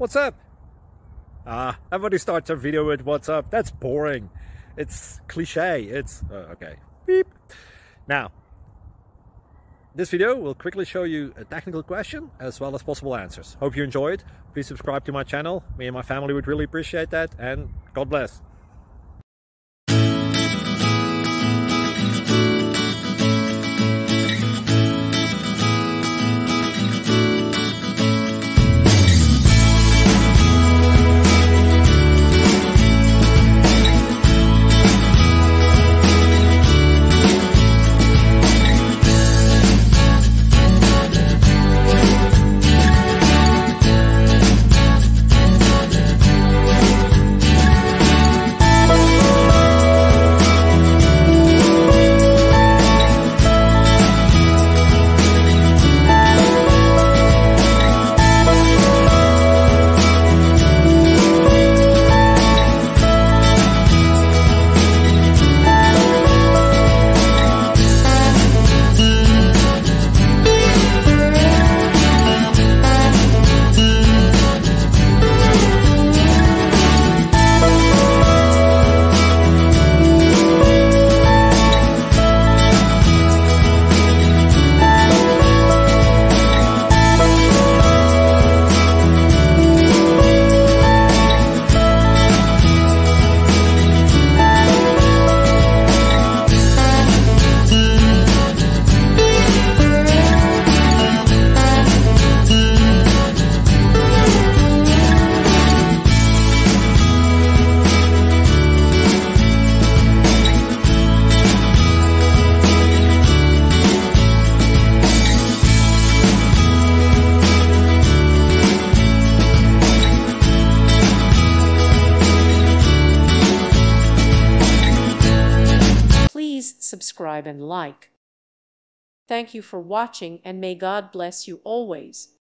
What's up? Everybody starts their video with what's up. That's boring. It's cliche. It's okay. Beep. Now, this video will quickly show you a technical question as well as possible answers. Hope you enjoyed. Please subscribe to my channel. Me and my family would really appreciate that, and God bless. Please subscribe and like. Thank you for watching, and may God bless you always.